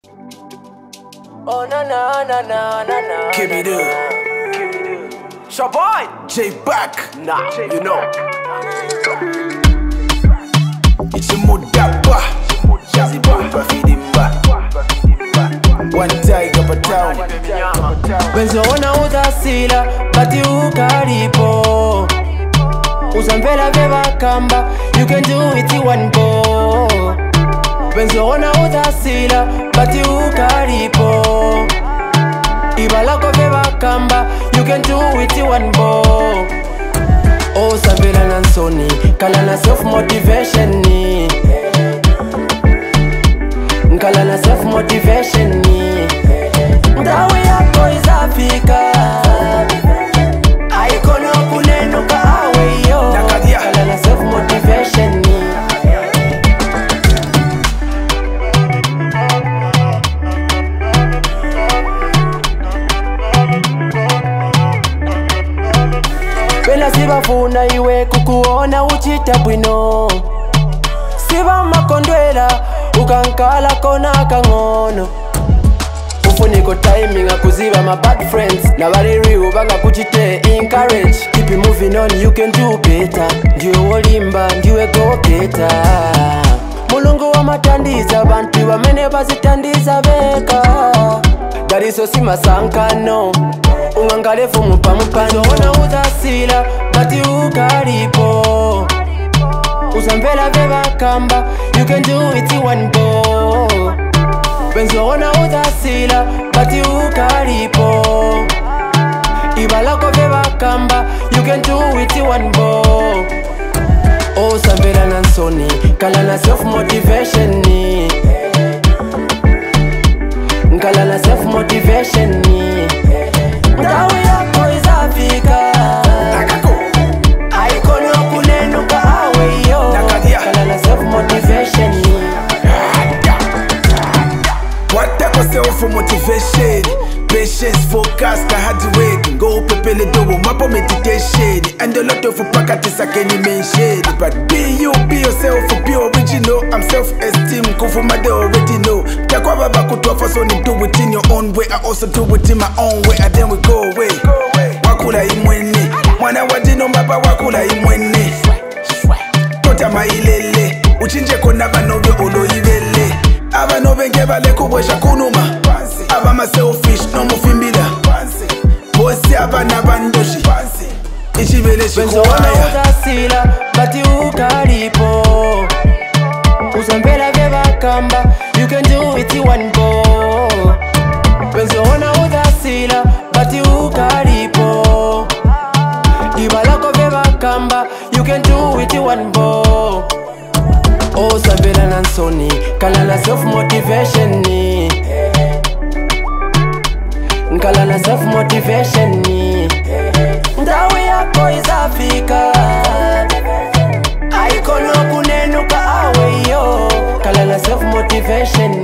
Oh na na na na na na. Give me the Shaboy Jemax. Nah, you know. It's a modapa. Jazzy boy, Packy one tiger per town. Benzona uzasila bati ukalipo. Usampela veva kamba. You can do it in one go. Benzona uzasila bati ukalipo. Ibalako veva kamba. You can do it in one go. Oh Sabela Nansoni kalana self motivation ni. Kalana self motivation ni. Ndawe yako izafika. Aikono kunenuka awe yo. Kalana self motivation ni. Bela sibafuna iwe kukuona uchita bwino. Siba makondwela ukankala kona kangono. Ufuniko timing akuziba my bad friends. Na bari real banga kuchite encourage. Keep it moving on, you can do better. Ndiwe wolimba, ndiwe go getter. Mulungu wa matandiza bantu bamene bazitandiza beka. Dariso sima sankano ungangale fumu pamupano. Ona uzasila bati ukalipo. Usampela veva kamba. You can do it in one go. Benzona uzasila bati ukalipo. Ibalako veva kamba. You can do it in one go. Oh Sabela Nansoni kalana self motivation ni. Kalana self motivation ni. Ndawe yako izafika. Aikono kunenuka awe yo. Kalana self motivation ni. What type of self motivation? Patience, focus, the hard work. Go pepele double mapo meditation. And a lot of practice I can mention. But be you, be yourself, be original. I'm self-esteem, go for my day already know. Takwa baba kutofa so ni do it in your own way. I also do it in my own way. And then we go away. Wakula imwene. Mwana wajino mbaba wakula imwene. Tota mailele. Uchinje kona banobe olo ibele. Abanobe ngebale kubwesha kunuma. Abama selfish no mufimbila. Bosi abana bandoshi. Ichibele shikuwaya. Benzona uzasila bati ukalipo. Usampela veva kamba. You can do it in one go. Benzona uzasila bati ukalipo. Ibalako veva kamba. You can do it in one go. Oh Sabela Nansoni kalana self motivation ni. Kalana self motivation ni. Ndawe yako izafika. Aikono kunenuka awe yo. Kalana self motivation